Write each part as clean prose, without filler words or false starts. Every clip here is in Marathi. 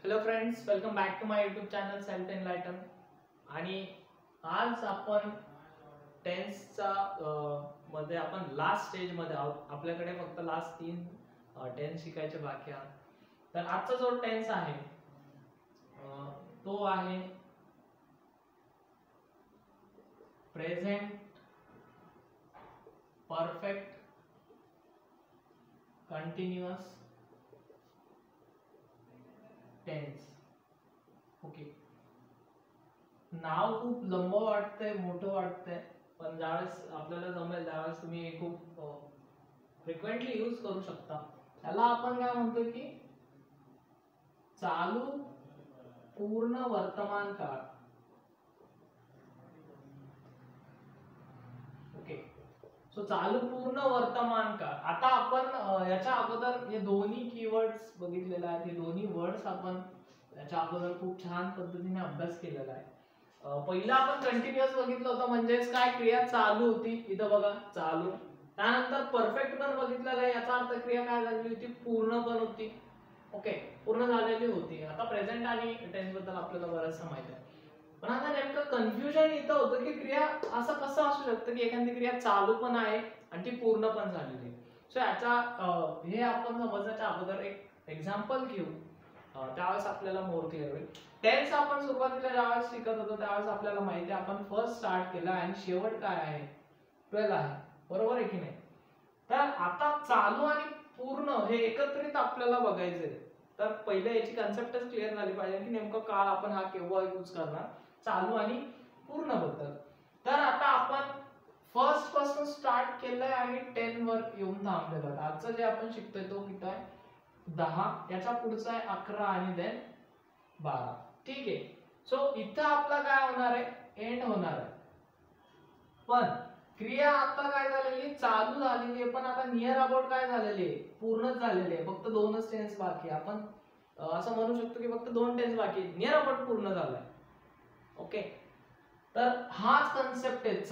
Hello friends, welcome back to my YouTube channel self enlighten. आणि आज आपण टेन्सचा मध्ये आपण लास्ट स्टेज मध्ये आहोत. आपल्याकडे फक्त लास्ट 3 टेन्स शिकायचे बाकी आहेत. तर आजचा जो टेन्स आहे तो आहे present perfect continuous tense. Okay, नाव खूप लंब वाटतंय, मोठं वाटतंय, पण ज्यावेळेस आपल्याला जमेल त्यावेळेस तुम्ही खूप फ्रिक्वेंटली यूज करू शकता. त्याला आपण काय म्हणतो की चालू पूर्ण वर्तमान काळ. ओके, सो चालू पूर्ण वर्तमान काळ. आता आपण याच्या अगोदर हे दोन्ही कीवर्ड्स बघितलेले आहेत. हे दोन्ही वर्ड्स आपण याच्या अगोदर खूप छान पद्धतीने अभ्यास केलेला आहे. पहिला आपण कंटिन्युअस बघितलं होतं, म्हणजेच काय क्रिया चालू होती. इथं बघा चालू. त्यानंतर परफेक्ट पण बघितलेलं आहे, याचा अर्थ क्रिया काय झालेली होती, पूर्ण पण होती. ओके, पूर्ण झालेली होती. आता प्रेझेंट आणि टेन्स बद्दल आपल्याला बरंचसं माहिती आहे. पण आता नेमकं कन्फ्युजन इथं होतं की क्रिया असं कसं असू शकतं की एखादी क्रिया चालू पण आहे आणि ती पूर्ण पण झालेली आहे. सो याचा हे आपण समजण्याच्या अगोदर एक एक्झाम्पल घेऊ, त्यावेळेस आपल्याला मोर क्लिअर होईल. टेन्स आपण सुरुवातीला ज्यावेळेस शिकत होतो त्यावेळेस आपल्याला माहिती आहे आपण फर्स्ट स्टार्ट केला आणि शेवट काय आहे, 12 आहे. बरोबर आहे की नाही? तर आता चालू आणि पूर्ण हे एकत्रित आपल्याला बघायचंय. तर पहिले याची कन्सेप्टच क्लिअर झाली पाहिजे की नेमकं काळ आपण हा केव्हा यूज करणार, चालू आणि पूर्ण बद्दल. तर आता आपण फर्स्ट पासून स्टार्ट केलंय आणि 10 वर येऊन थांबलेलो. आजचं जे आपण शिकतोय तो किती आहे, 10. याच्या पुढचा आहे 11 आणि देन 12. ठीक आहे. सो इथं आपला काय होणार आहे, एंड होणार आहे. पण क्रिया आता काय झालेली, चालू झालेली आहे, पण आता नियर अबाउट काय झालेली आहे, पूर्णच झालेली आहे. फक्त 2च टेन्स बाकी आहे. आपण असं म्हणू शकतो की फक्त 2 टेन्स बाकी आहेत, नियर अबाउट पूर्ण झालाय. ओके, तर हाच कन्सेप्ट आहे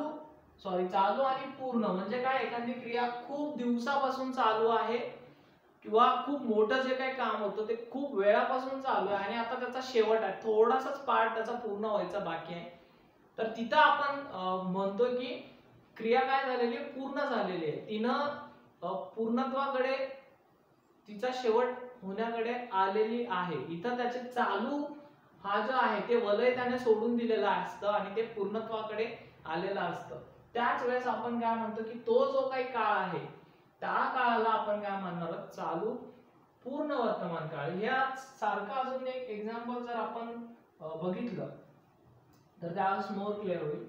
चालू आणि पूर्ण. म्हणजे काय, एखादी क्रिया खूप दिवसापासून चालू आहे किंवा खूप मोठं जे काही काम होतं ते खूप वेळापासून चालू आहे आणि आता त्याचा शेवट आहे, थोडासाच पार्ट त्याचा पूर्ण व्हायचा बाकी आहे. तर तिथं आपण म्हणतो की क्रिया काय झालेली आहे, पूर्ण झालेली आहे. तिनं पूर्णत्वाकडे, तिचा शेवट होण्याकडे आलेली आहे. इथं त्याचे चालू हा जो आहे ते वलय त्याने सोडून दिलेला असतं आणि ते पूर्णत्वाकडे आलेलं असतं. त्याच वेळेस आपण काय म्हणतो की तो जो काही काळ आहे त्या काळाला आपण काय म्हणणार, चालू पूर्ण वर्तमान काळ. या सारखं अजून एक एक्झाम्पल जर आपण बघितलं तर त्यावेळेस मोर क्लिअर होईल.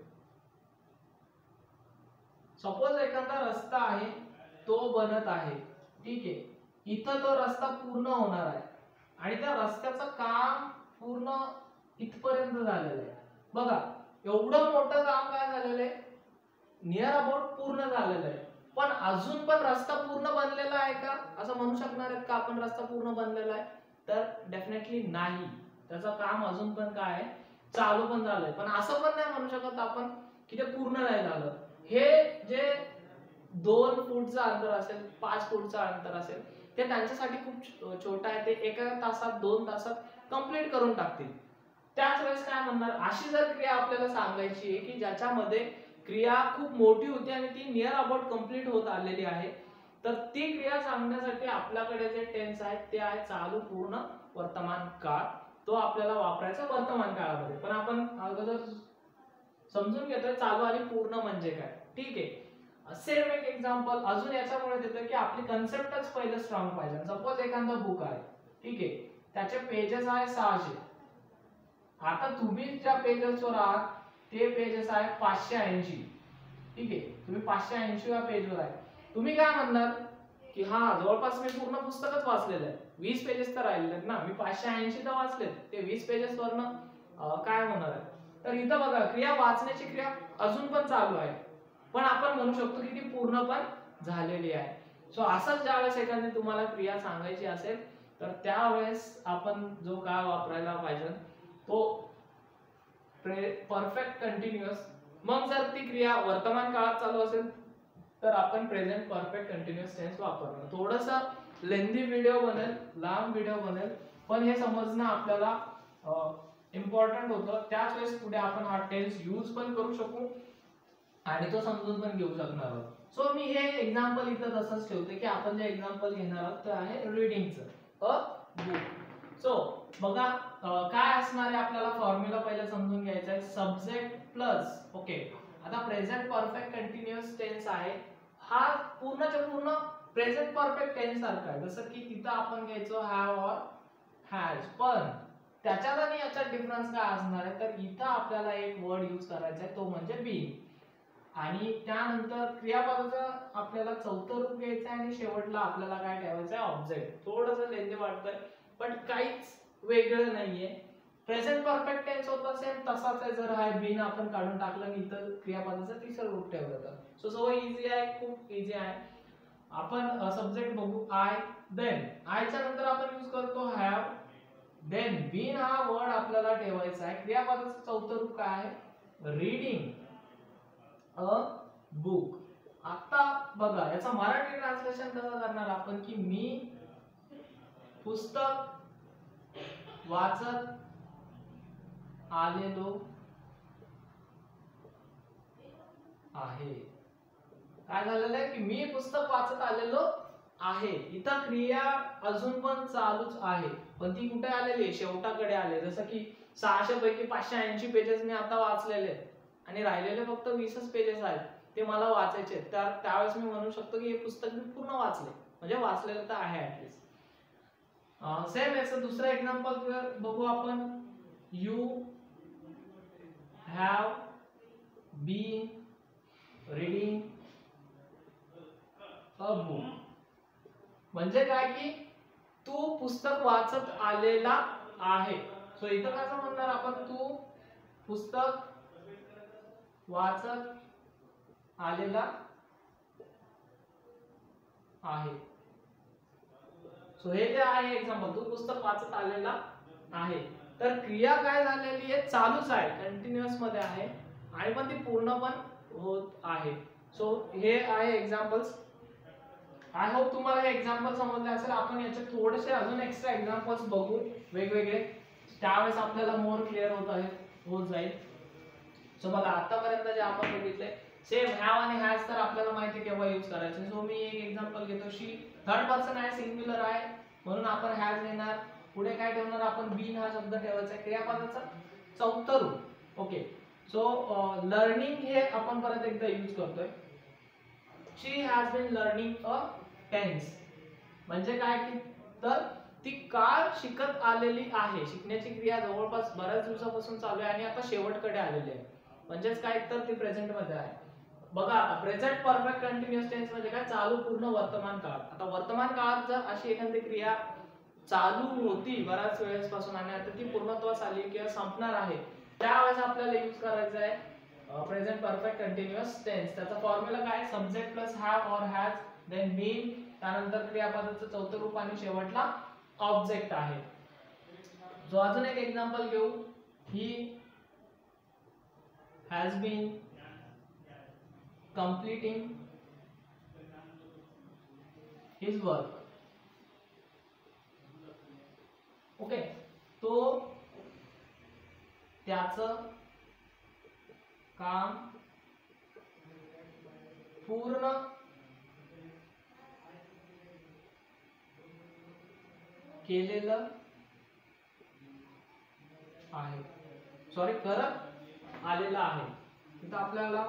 सपोज एखादा रस्ता आहे, तो बनत आहे. ठीक आहे, इथं तो रस्ता पूर्ण होणार आहे आणि त्या रस्त्याचं काम पूर्ण इथपर्यंत झालेलं आहे. बघा, एवढं मोठं काम काय झालेलं आहे, नियर अबाउट पूर्ण झालेलं आहे. पण अजून पण रस्ता पूर्ण बनलेला आहे का, असं म्हणू शकणार आहेत का आपण रस्ता पूर्ण बनलेला आहे? तर डेफिनेटली नाही. त्याचं काम अजून पण काय आहे, चालू पण झालंय. पण असं पण नाही म्हणू शकत आपण की ते पूर्ण नाही झालं. हे जे 2 फूटचं अंतर असेल, 5 फूटचं अंतर असेल, ते त्यांच्यासाठी खूप छोटं आहे. ते एका तासात 2 तासात कंप्लीट करून टाकतील. त्याच वेळेस काय म्हणणार, अशी जर क्रिया आपल्याला सांगायची आहे की ज्याच्यामध्ये क्रिया खूप मोठी होती आणि ती नियर अबाउट कंप्लीट होत आलेली आहे, तर ती क्रिया सांगण्यासाठी आपल्याकडे जे टेन्स आहेत ते आहे चालू पूर्ण वर्तमान काळ. तो आपल्याला वापरायचा वर्तमान काळामध्ये. पण आपण अगोदर समजून घेतोय चालू आणि पूर्ण म्हणजे काय. ठीक आहे, सेम एक एक्झाम्पल अजून याच्यामुळे देतोय की आपली कन्सेप्टच पहिलं स्ट्रॉंग पाहिजे. सपोज एखादा बुक आहे, ठीक आहे, त्याचे पेजेस आहे 600. आता तुम्ही ज्या पेजेसवर आहात ते पेजेस आहे 580. ठीक आहे, तुम्ही 580 व्या पेजवर आहे. तुम्ही काय म्हणणार की हा जवळपास मी पूर्ण पुस्तकच वाचलेलं आहे, 20 पेजेस तर राहिलेत ना, मी 580 तर वाचलेत, ते 20 पेजेस वरनं काय होणार आहे. तर इथं बघा, क्रिया वाचण्याची क्रिया अजून पण चालू आहे, पण आपण म्हणू शकतो की ती पूर्ण पण झालेली आहे. सो असंच ज्यावेळेस एखादी तुम्हाला क्रिया सांगायची असेल तर त्यावेळेस आपण जो काळ वापरायला पाहिजे तो परफेक्ट कंटिन्युअस. मग जर ती क्रिया वर्तमान काळात चालू असेल तर आपण प्रेझेंट परफेक्ट कंटिन्युअस टेन्स वापरणार. थोडासा लेंदी व्हिडिओ बनेल, लांब व्हिडिओ बनेल, पण हे समजणं आपल्याला इम्पॉर्टंट होतं. त्याच वेळेस पुढे आपण हा टेन्स यूज पण करू शकू आणि तो समजून पण घेऊ शकणार आहोत. सो मी हे एक्झाम्पल इथं तसंच ठेवते की आपण जे एक्झाम्पल घेणार आहोत ते आहे रीडिंगचं अ बुक. सो बघा काय असणार आहे आपल्याला फॉर्म्युला पहिले समजून घ्यायचा आहे. Subject plus okay. आता प्रेझेंट परफेक्ट कंटिन्युअस टेन्स आहे. हा पूर्णच्या पूर्ण प्रेझेंट परफेक्ट टेन्स सारखा आहे. जसं की तिथं आपण घ्यायचो हॅव और हॅज, पण त्याच्यात आणि याच्यात डिफरन्स काय असणार आहे तर इथं आपल्याला एक वर्ड यूज करायचा आहे तो म्हणजे बीइंग. आणि त्यानंतर क्रियापदाचं आपल्याला चौथं रूप घ्यायचं आहे आणि शेवटला आपल्याला काय ठेवायचं आहे ऑब्जेक्ट. थोडंसं लेंदी वाटतंय पण काहीच वेगळं नाहीये. प्रेझेंट परफेक्ट टेन्स होता सेम तसाच आहे. जर हा बीन आपण काढून टाकलं आणि इथं क्रियापदाचं तिसरं रूप ठेवलं तर सो सगळं इझी आहे, खूप इझी आहे. आपण सब्जेक्ट बघू आय देन. आयच्या नंतर आपण यूज करतो हॅव देन बीन हा वर्ड आपल्याला ठेवायचा आहे. क्रियापदाचं चौथं रूप काय आहे रीडिंग अ बुक. आता बघा याचा मराठी ट्रान्सलेशन कसं करणार आपण की मी पुस्तक वाचत आलेलो आहे. काय झालेलं आहे की मी पुस्तक वाचत आलेलो आहे. इथं क्रिया अजून पण चालूच आहे पण ती कुठे आलेली आहे शेवटाकडे आले. जसं की 600 पैकी 580 पेजेस मी आता वाचलेले आहेत आणि राहिलेले फक्त 20च पेजेस आहेत ते मला वाचायचे आहेत. त्यावेळेस मी म्हणू शकतो की हे पुस्तक मी पूर्ण वाचले म्हणजे वाचलेलं तर आहे ऍटलीस्ट. सेम याचं दुसरं एक्झाम्पल बघू आपण. You have been reading a book. म्हणजे काय की तू पुस्तक वाचत आलेला आहे. सो इथं कसं म्हणणार आपण तू पुस्तक वाचत आलेला आहे. सो हे जे आहे एक्झाम्पल तू पुस्तक वाचत आलेला आहे तर क्रिया काय झालेली आहे चालूच आहे कंटिन्युअस मध्ये आहे आणि पण ती पूर्ण पण होत आहे. सो हे आहे एक्झाम्पल्स. आय होप तुम्हाला हे एक्झाम्पल समजले असेल. आपण याचे थोडेसे अजून एक्स्ट्रा एक्झाम्पल्स बघू वेगवेगळे. त्यावेळेस आपल्याला मोर क्लिअर होत जाईल. सो बघा आतापर्यंत जे आपण बघितले सेम हॅव आणि हॅज तर आपल्याला माहिती केव्हा यूज करायचे. सो मी एक एक्झाम्पल घेतो. शी थर्ड पर्सन आहे सिंग्युलर आहे म्हणून आपण हॅज घेणार. पुढे काय ठेवणार आपण बीन हा शब्द ठेवायचा आहे क्रियापदाचा चौथं रूप ओके. सो लर्निंग हे आपण परत एकदा यूज करतोय. She has been learning a tense. म्हणजे काय की तर ती काळ शिकत आलेली आहे. शिकण्याची क्रिया जवळपास बऱ्याच दिवसापासून चालू आहे आणि आता शेवटकडे आलेली आहे. म्हणजेच काय तर ती प्रेझेंट मध्ये आहे. बघा आता प्रेझेंट परफेक्ट कंटिन्युअस टेन्स म्हणजे काय चालू पूर्ण वर्तमान काळ. आता वर्तमान काळात जर अशी एखादी क्रिया चालू होती बऱ्याच वेळेसपासून आणि आता ती पूर्णत्वास आली किंवा संपणार आहे त्यावेळेस आपल्याला यूज करायचं आहे प्रेझेंट परफेक्ट कंटिन्युअस टेन्स. त्याचा फॉर्म्युला काय subject plus have or has then been त्यानंतर क्रियापदाचं चौथं रूप आणि शेवटला ऑब्जेक्ट आहे. जो अजून एक एक्झाम्पल घेऊ. He has been completing his work okay. तो त्याचं काम पूर्ण केलेलं आहे. सॉरी करत आलेला आहे. इथं आपल्याला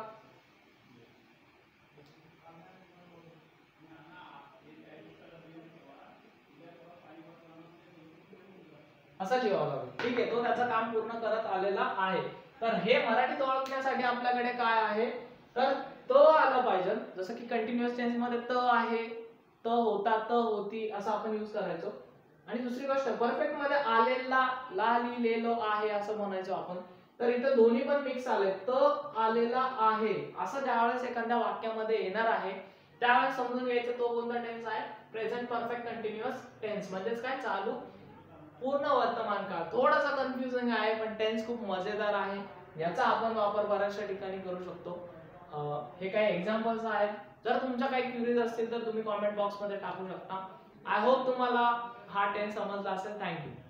असं लिहावं लागेल. ठीक आहे. तो त्याचं काम पूर्ण करत आलेला आहे. तर हे मराठीत ओळखण्यासाठी आपल्याकडे काय आहे तर त आलं पाहिजे. जसं की कंटिन्युअस टेन्स मध्ये त आहे त होता त होती असं आपण यूज करायचो. आणि दुसरी गोष्ट परफेक्ट मध्ये आलेला ला लिहिलेलो आहे असं म्हणायचो आपण. तर इथं दोन्ही पण मिक्स आले. त आलेला आहे असं ज्यावेळेस एखाद्या वाक्यामध्ये येणार आहे त्यावेळेस समजून घ्यायचं तो कोणता टेन्स आहे प्रेझेंट परफेक्ट कंटिन्युअस टेन्स. म्हणजेच काय चालू पूर्ण वर्तमान काळ. थोडासा कन्फ्युजिंग आहे पण टेन्स खूप मजेदार आहे. याचा आपण वापर बऱ्याचशा ठिकाणी करू शकतो. हे काही एक्झाम्पल्स आहेत. जर तुमच्या काही क्वेरीज असतील तर तुम्ही कमेंट बॉक्स मध्ये टाकू शकता. आय होप तुम्हाला हा टेन्स समजला असेल. थँक्यू.